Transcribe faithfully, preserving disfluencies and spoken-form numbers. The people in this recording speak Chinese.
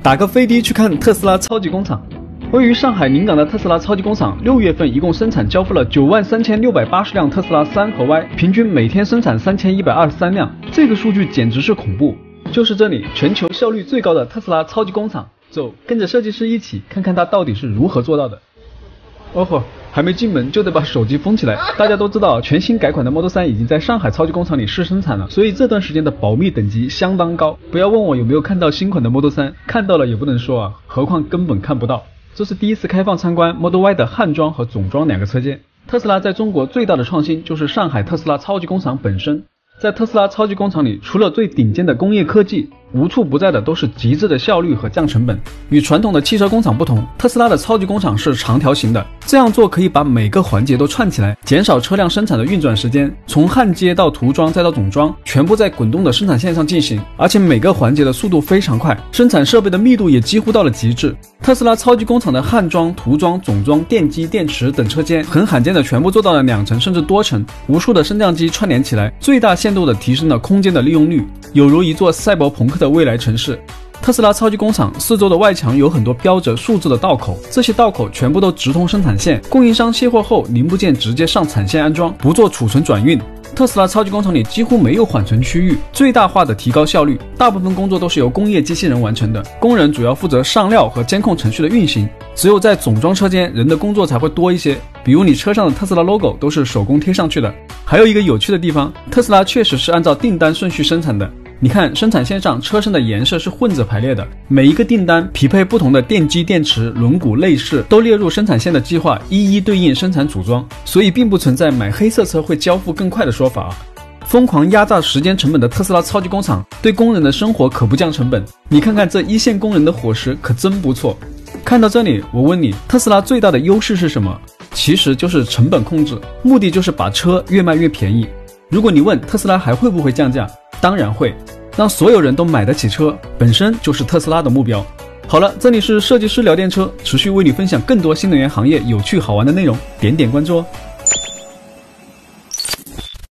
打个飞的去看特斯拉超级工厂。位于上海临港的特斯拉超级工厂，六月份一共生产交付了九万三千六百八十辆特斯拉三和 Y， 平均每天生产三千一百二十三辆，这个数据简直是恐怖。就是这里，全球效率最高的特斯拉超级工厂，走，跟着设计师一起看看它到底是如何做到的。哦吼，还没进门就得把手机封起来。大家都知道，全新改款的 Model 三已经在上海超级工厂里试生产了，所以这段时间的保密等级相当高。不要问我有没有看到新款的 Model 三，看到了也不能说啊，何况根本看不到。这是第一次开放参观 Model Y 的焊装和总装两个车间。特斯拉在中国最大的创新就是上海特斯拉超级工厂本身。在特斯拉超级工厂里，除了最顶尖的工业科技，无处不在的都是极致的效率和降成本。与传统的汽车工厂不同，特斯拉的超级工厂是长条形的，这样做可以把每个环节都串起来，减少车辆生产的运转时间。从焊接到涂装再到总装，全部在滚动的生产线上进行，而且每个环节的速度非常快，生产设备的密度也几乎到了极致。特斯拉超级工厂的焊装、涂装、总装、电机、电池等车间很罕见的全部做到了两层甚至多层，无数的升降机串联起来，最大限度的提升了空间的利用率，有如一座赛博朋克的未来城市。特斯拉超级工厂四周的外墙有很多标着数字的道口，这些道口全部都直通生产线，供应商卸货后零部件直接上产线安装，不做储存转运。特斯拉超级工厂里几乎没有缓存区域，最大化的提高效率，大部分工作都是由工业机器人完成的，工人主要负责上料和监控程序的运行，只有在总装车间人的工作才会多一些，比如你车上的特斯拉 logo 都是手工贴上去的。还有一个有趣的地方，特斯拉确实是按照订单顺序生产的。你看，生产线上车身的颜色是混着排列的，每一个订单匹配不同的电机、电池、轮毂、内饰，都列入生产线的计划，一一对应生产组装，所以并不存在买黑色车会交付更快的说法。疯狂压榨时间成本的特斯拉超级工厂，对工人的生活可不降成本。你看看这一线工人的伙食可真不错。看到这里，我问你，特斯拉最大的优势是什么？其实就是成本控制，目的就是把车越卖越便宜。如果你问特斯拉还会不会降价，当然会，让所有人都买得起车，本身就是特斯拉的目标。好了，这里是设计师聊电车，持续为你分享更多新能源行业有趣好玩的内容，点点关注哦。